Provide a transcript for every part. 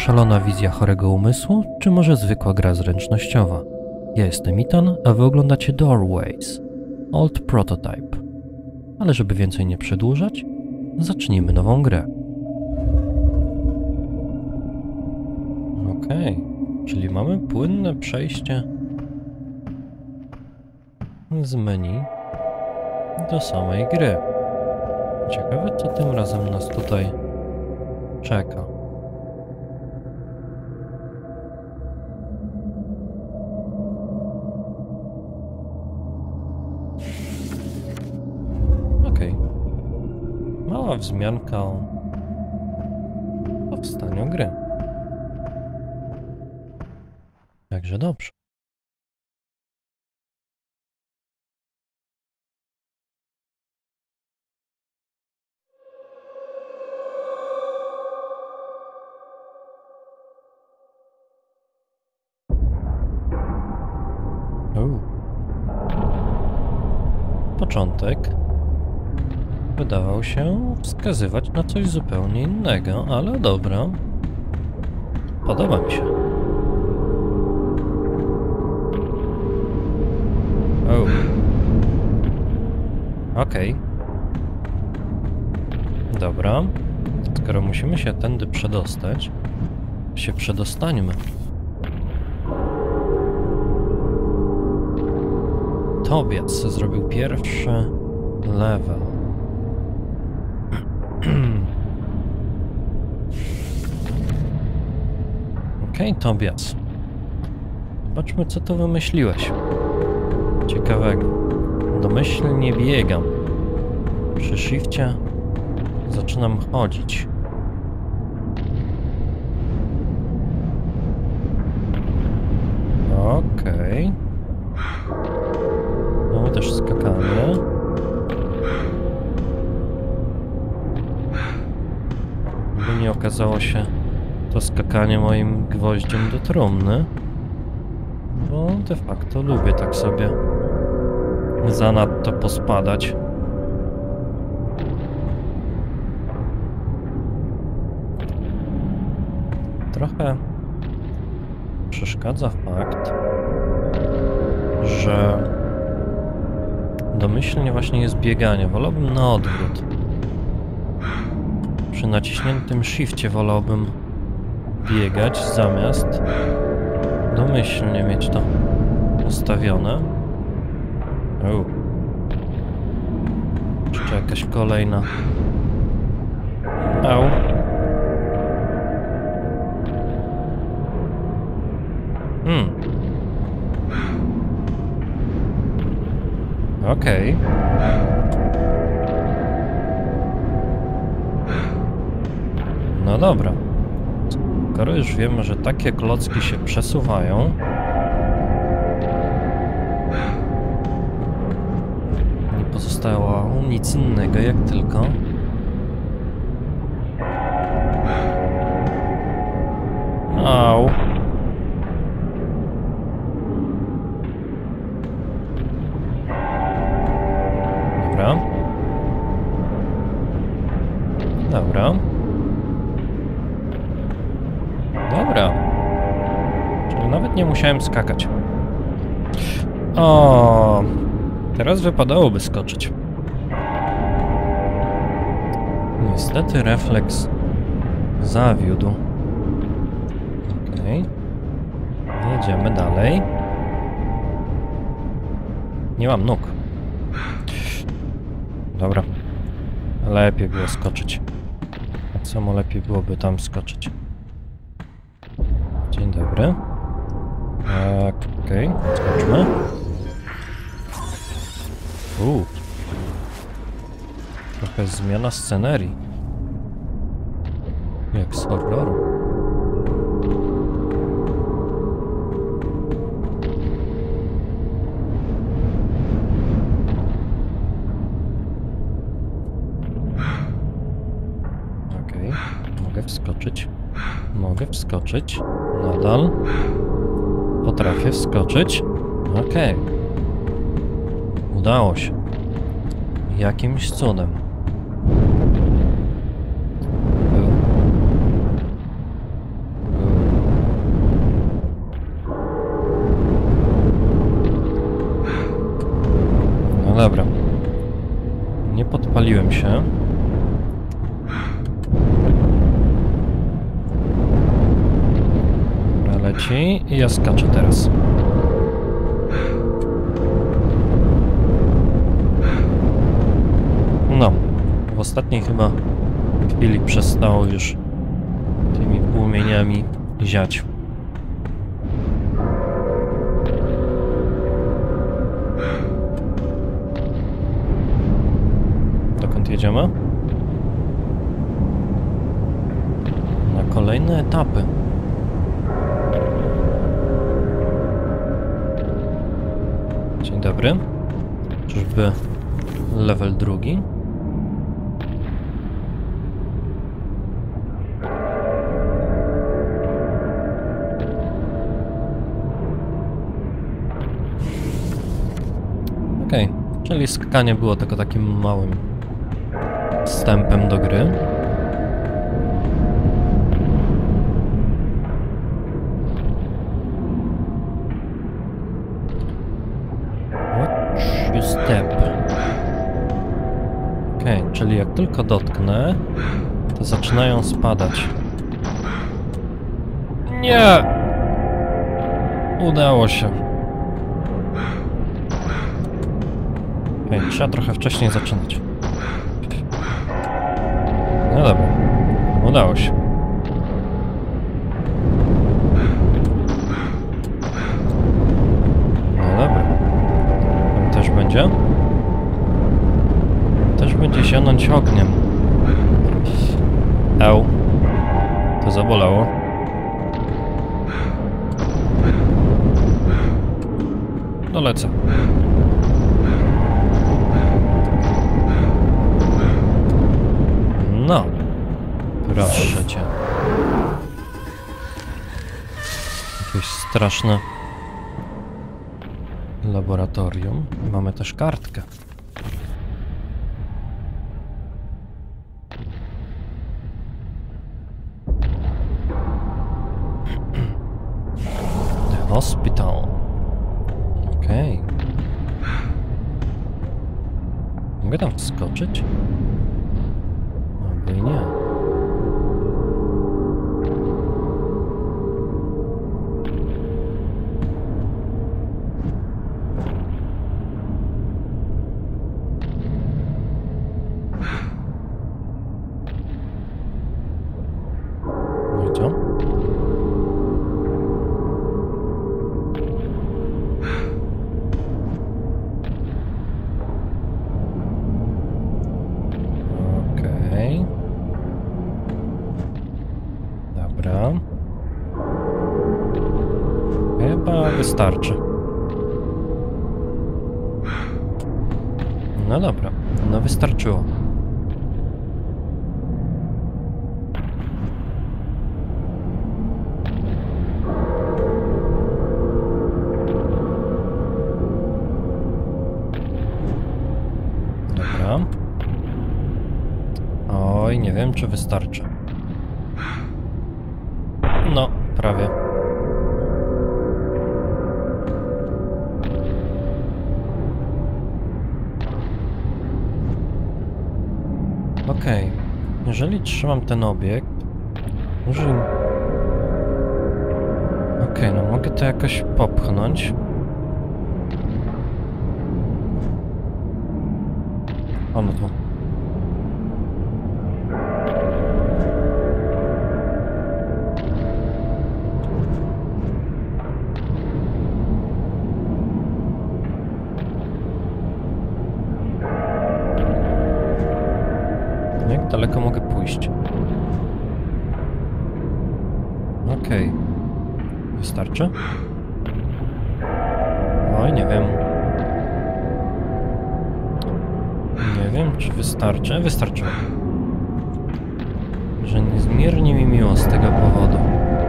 szalona wizja chorego umysłu, czy może zwykła gra zręcznościowa? Ja jestem Ethan, a wy oglądacie Doorways, Old Prototype. Ale żeby więcej nie przedłużać, zacznijmy nową grę. Okej, czyli mamy płynne przejście z menu do samej gry. Ciekawe, co tym razem nas tutaj czeka. Okej. Mała wzmianka o powstaniu gry. Także dobrze. Początek wydawał się wskazywać na coś zupełnie innego, ale dobra. Podoba mi się. Okej. Dobra. Skoro musimy się tędy przedostać, się przedostańmy. Tobias zrobił pierwszy level. Okej, Tobias. Zobaczmy, co tu wymyśliłeś. Ciekawego. Domyślnie biegam. Przy shifcie zaczynam chodzić. Okej. Mamy też skakanie. By nie okazało się to skakanie moim gwoździem do trumny, bo de facto lubię tak sobie zanadto pospadać. Trochę przeszkadza fakt, że domyślnie właśnie jest bieganie. Wolałbym na odwrót. Przy naciśniętym shifcie wolałbym biegać zamiast domyślnie mieć to ustawione. Jeszcze jakaś kolejna. Au. Okej. No dobra. Skoro już wiemy, że takie klocki się przesuwają, nie pozostało nic innego jak tylko au. Dobra. Dobra. Dobra. Czyli nawet nie musiałem skakać. O, teraz wypadałoby skoczyć. Niestety refleks zawiódł. Okej. Jedziemy dalej. Nie mam nóg. Dobra. Lepiej było skoczyć. Tak samo lepiej byłoby tam skoczyć. Dzień dobry. Okej, skoczmy. Trochę zmiana scenerii. Jak z horroru. Okej, mogę wskoczyć. Mogę wskoczyć. Nadal. Potrafię wskoczyć. Okej. Udało się. Jakimś cudem. Nie podpaliłem się. Dobra, leci i ja skaczę teraz. No, w ostatniej chyba chwili przestało już tymi płomieniami ziać. Dokąd jedziemy? Na kolejne etapy. Dzień dobry. Czyżby level 2? Okej, czyli skakanie było tylko takim małym wstępem do gry. Watch your step. Okej, czyli jak tylko dotknę, to zaczynają spadać. Nie! Udało się. Okej, trzeba trochę wcześniej zaczynać. No dobra, udało się. No dobra. Tam też będzie? Też będzie zionąć ogniem. Au. To zabolało. Dolecę. No. Proszę cię. Jakieś straszne laboratorium. Mamy też kartkę. The hospital. Okej. Mogę tam wskoczyć? Albo i nie. No i co? Okej. Dobra. Chyba wystarczy. No dobra, no wystarczyło. Dobra. Oj, nie wiem, czy wystarczy. No, prawie. Okej. Jeżeli trzymam ten obiekt, może... Okej, no mogę to jakoś popchnąć. O, no to... Jak daleko mogę pójść? Okej. Wystarczy? Oj, nie wiem. Nie wiem, czy wystarczy. Wystarczyło. Że niezmiernie mi miło z tego powodu.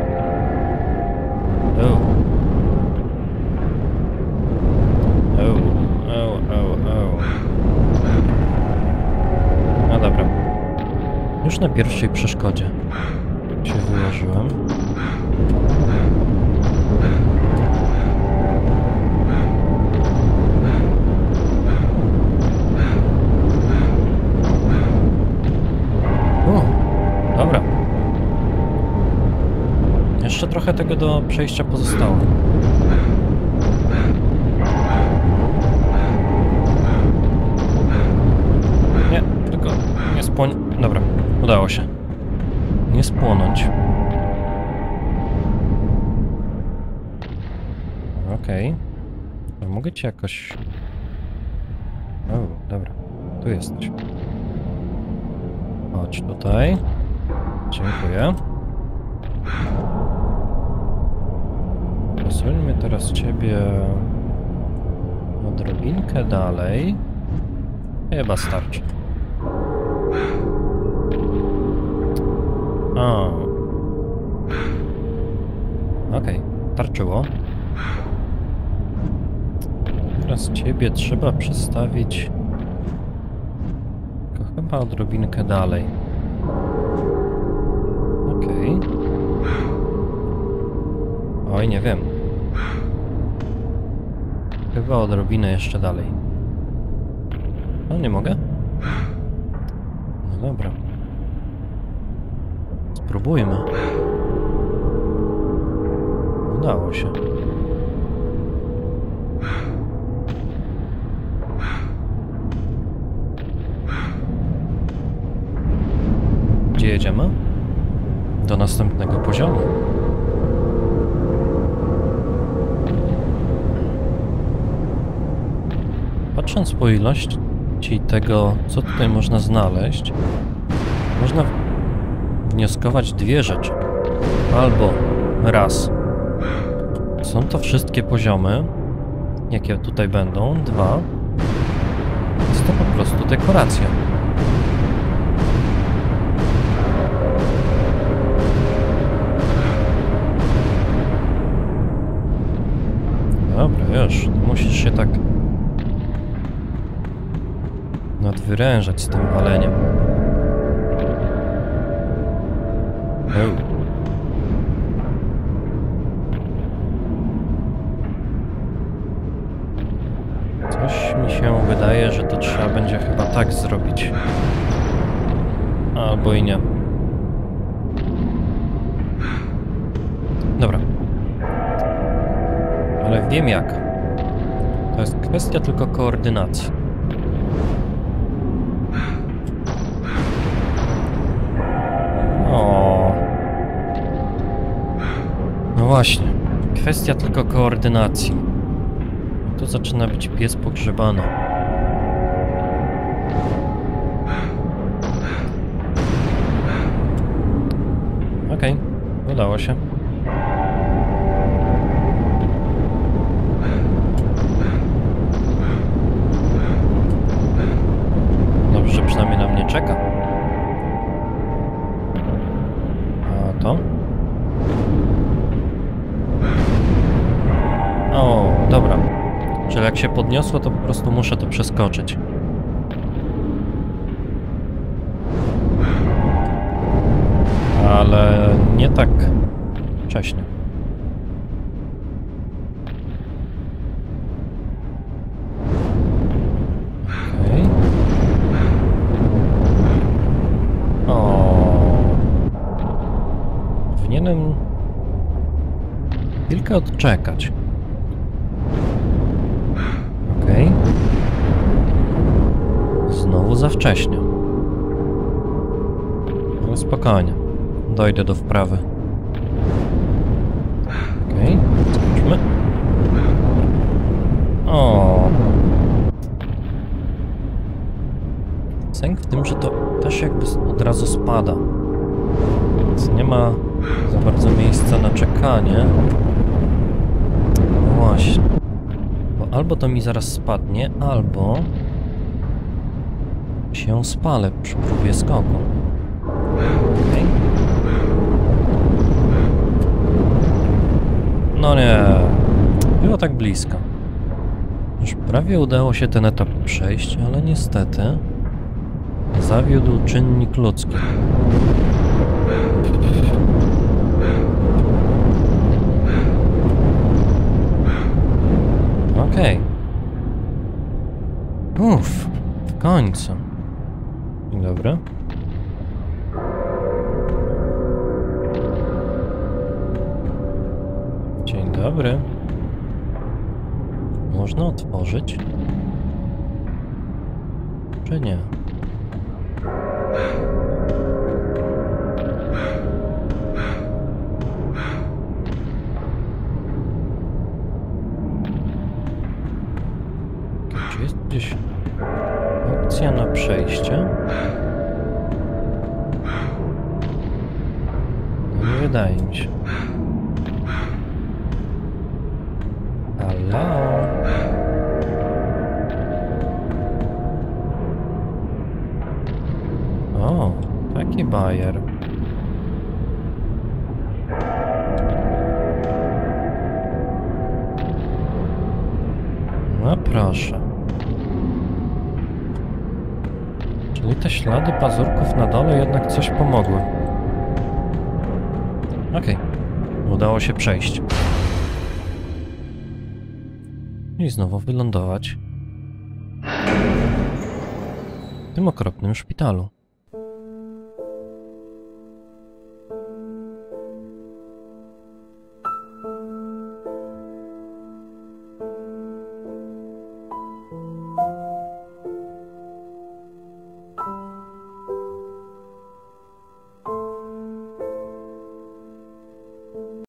No dobra. Już na pierwszej przeszkodzie się wyłożyłem. jeszcze trochę tego do przejścia pozostało. Nie, tylko nie spłoń... Dobra, udało się. Nie spłonąć. Okej. Mogę cię jakoś... O, dobra. Tu jesteś. Chodź tutaj. Dziękuję. Posuńmy teraz ciebie odrobinkę dalej. Chyba starczy. O. Okej, starczyło. Teraz ciebie trzeba przestawić tylko chyba odrobinkę dalej. Okej. Oj, nie wiem. Chyba odrobinę jeszcze dalej. No, nie mogę? No dobra. Spróbujmy. Udało się. Gdzie jedziemy? Do następnego poziomu. Patrząc po ilości tego, co tutaj można znaleźć, można wnioskować dwie rzeczy. Albo raz, są to wszystkie poziomy, jakie tutaj będą. Dwa, jest to po prostu dekoracja. Dobra, już, musisz się tak nadwyrężać z tym waleniem. Coś mi się wydaje, że to trzeba będzie chyba tak zrobić. Albo i nie. Dobra. Ale wiem jak. To jest kwestia tylko koordynacji. O. No właśnie. Kwestia tylko koordynacji. Tu zaczyna być pies pogrzebany. Okej, udało się. Dobrze, że przynajmniej na mnie czeka. A to? O, dobra. Czyli jak się podniosło, to po prostu muszę to przeskoczyć. Ale nie tak wcześnie. Okej. O. Powinienem chwilkę odczekać. Okej. Znowu za wcześnie. Ale spokojnie. Dojdę do wprawy. Okej, skończmy. O. Sęk w tym, że to też jakby od razu spada. Więc nie ma za bardzo miejsca na czekanie. No właśnie. Bo albo to mi zaraz spadnie, albo się spalę przy próbie skoku. Okej. No nie, było tak blisko. Już prawie udało się ten etap przejść, ale niestety zawiódł czynnik ludzki. Okej. Uff, w końcu. Dzień dobry. dobry. Można otworzyć? Czy nie? Czy jest gdzieś opcja na przejście? No nie wydaje mi się. Halo? O, taki bajer. No proszę. Czyli te ślady pazurków na dole jednak coś pomogły. Okej. Udało się przejść. I znowu wylądować w tym okropnym szpitalu.